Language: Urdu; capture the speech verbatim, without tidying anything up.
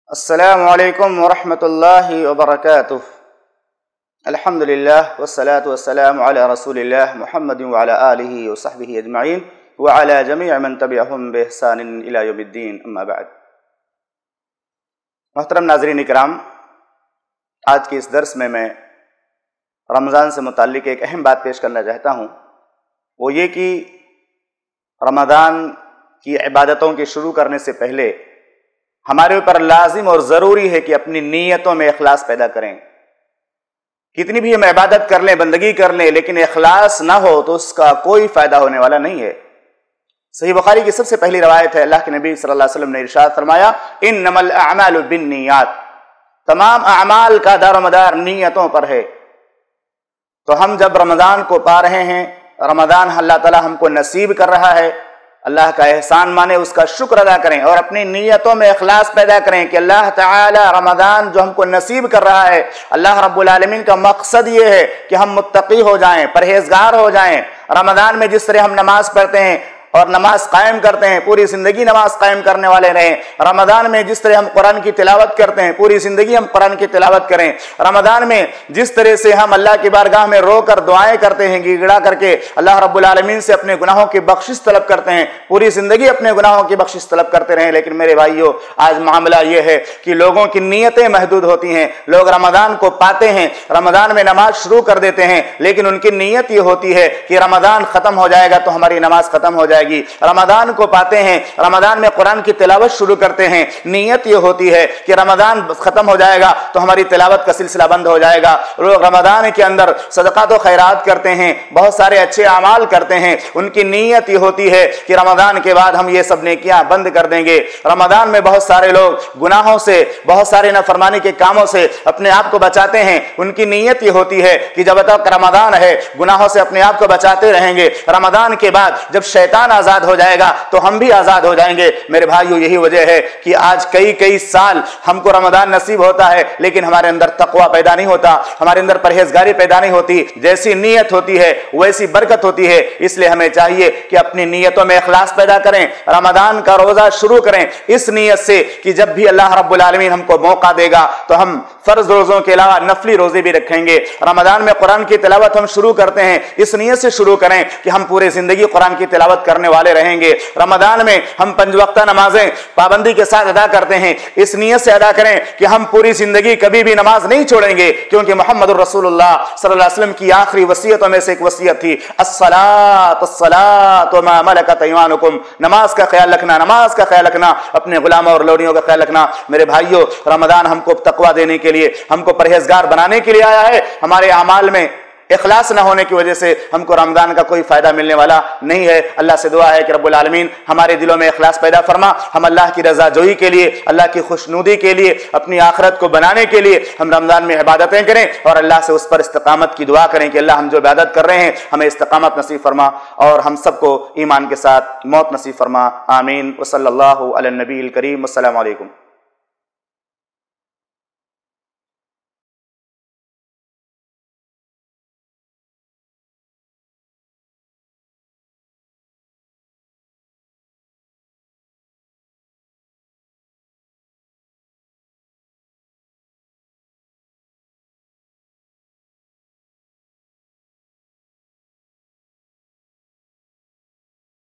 السلام علیکم ورحمۃ اللہ وبرکاتہ۔ الحمدللہ والصلاة والسلام علی رسول اللہ محمد وعلی آلہ وصحبہ اجمعین وعلی جمیع من تبعہم بإحسان الی یوم الدین، اما بعد۔ محترم ناظرین اکرام، آج کے اس درس میں میں رمضان سے متعلق ایک اہم بات پیش کرنا چاہتا ہوں، وہ یہ کہ رمضان کی عبادتوں کے شروع کرنے سے پہلے ہمارے اوپر لازم اور ضروری ہے کہ اپنی نیتوں میں اخلاص پیدا کریں۔ کتنی بھی ہم عبادت کر لیں، بندگی کر لیں، لیکن اخلاص نہ ہو تو اس کا کوئی فائدہ ہونے والا نہیں ہے۔ صحیح بخاری کی سب سے پہلی روایت ہے، اللہ کے نبی صلی اللہ علیہ وسلم نے ارشاد فرمایا، انما الاعمال بالنیات، تمام اعمال کا دار و مدار نیتوں پر ہے۔ تو ہم جب رمضان کو پا رہے ہیں، رمضان اللہ تعالی ہم کو نصیب کر رہا ہے، اللہ کا احسان مانے، اس کا شکر ادا کریں اور اپنی نیتوں میں اخلاص پیدا کریں کہ اللہ تعالی رمضان جو ہم کو نصیب کر رہا ہے، اللہ رب العالمین کا مقصد یہ ہے کہ ہم متقی ہو جائیں، پرہیزگار ہو جائیں۔ رمضان میں جس طرح ہم نماز پڑھتے ہیں اور نماز قائم کرتے ہیں، پوری زندگی نماز قائم کرنے والے رہیں۔ رمضان میں جس طرح ہم قرآن کی تلاوت کرتے ہیں، پوری زندگی ہم قرآن کی تلاوت کریں۔ رمضان میں جس طرح سے ہم اللہ کی بارگاہ میں رو کر دعائیں کرتے ہیں، گڑ گڑا کر کے اللہ رب العالمین سے اپنے گناہوں کی بخشش طلب کرتے ہیں، پوری زندگی اپنے گناہوں کی بخشش طلب کرتے رہیں۔ لیکن میرے بھائیوں، آج معاملہ یہ ہے کہ لوگوں کی نیتیں محدود ہوتی ہیں۔ لوگ رمضان کو پاتے ہیں، رمضان میں نماز شروع کر دیتے ہیں، لیکن ان کی نیت یہ ہوتی ہے کہ رمضان ختم ہو جائے گا تو ہماری نماز ختم ہو جائے گی۔ رمضان کو پاتے ہیں، رمضان میں قرآن کی تلاوت شروع کرتے ہیں، نیت یہ ہوتی ہے کہ رمضان ختم ہو جائے گا تو ہماری تلاوت کا سلسلہ بند ہو جائے گا۔ لوگ رمضان کے اندر صدقات و خیرات کرتے ہیں، بہت سارے اچھے اعمال کرتے ہیں، ان کی نیت یہ ہوتی ہے کہ رمضان کے بعد ہم یہ سب نیکیاں بند کر دیں گے۔ رمضان میں بہت سارے لوگ گناہوں سے، بہت سارے نافرمانی کے کاموں سے اپنے آپ کو بچاتے ہیں، ان کی نیت یہ ہوتی ہے کہ جب تک رمضان ہے گناہوں سے اپنے آپ کو بچاتے رہیں گے، رمضان کے بعد جب شیطان آزاد ہو جائے گا تو ہم بھی آزاد ہو جائیں گے۔ میرے بھائیو، یہی وجہ ہے کہ آج کئی کئی سال ہم کو رمضان نصیب ہوتا ہے، لیکن ہمارے اندر تقوی پیدا نہیں ہوتا، ہمارے اندر پرہیزگاری پیدا نہیں ہوتی۔ جیسی نیت ہوتی ہے ویسی برکت ہوتی ہے۔ اس لیے ہمیں چاہیے کہ اپنی نیتوں میں اخلاص پیدا کریں۔ رمضان کا روزہ شروع کریں اس نیت سے کہ جب بھی اللہ رب العالمین ہم کو موقع دے گا تو ہم فرض روزوں کے علاوہ نفلی روزے بھی رکھیں گے۔ رمضان میں قرآن کی تلاوت ہم شروع کرتے ہیں، اس نیت سے شروع کریں کہ ہم پورے زندگی قرآن کی تلاوت کرنے والے رہیں گے۔ رمضان میں ہم پنج وقتہ نمازیں پابندی کے ساتھ ادا کرتے ہیں، اس نیت سے ادا کریں کہ ہم پوری زندگی کبھی بھی نماز نہیں چھوڑیں گے، کیونکہ محمد الرسول اللہ صلی اللہ علیہ وسلم کی آخری وصیتوں میں سے ایک وصیت تھی، الصلاۃ الصلاۃ وما ملکت ایمانکم، نماز کا خیال رکھنا، نماز کا خیال رکھنا، اپنے غلاموں اور لوڈیوں کا خیال رکھنا۔ میرے بھائیوں، رمضان ہم کو تقویٰ دینے کے لیے، ہم کو پرہیزگار بنانے کے لیے آیا ہے۔ ہمارے اعمال میں اخلاص نہ ہونے کی وجہ سے ہم کو رمضان کا کوئی فائدہ ملنے والا نہیں ہے۔ اللہ سے دعا ہے کہ رب العالمین ہمارے دلوں میں اخلاص پیدا فرما، ہم اللہ کی رضا جوئی کے لیے، اللہ کی خوشنودی کے لیے، اپنی آخرت کو بنانے کے لیے ہم رمضان میں عبادتیں کریں اور اللہ سے اس پر استقامت کی دعا کریں کہ اللہ ہم جو عبادت کر رہے ہیں ہمیں استقامت نصیب فرما اور ہم سب کو ایمان کے ساتھ موت نصیب فرما۔ آمین۔ وصلی اللہ علی النبی الکریم۔ السلام علیکم۔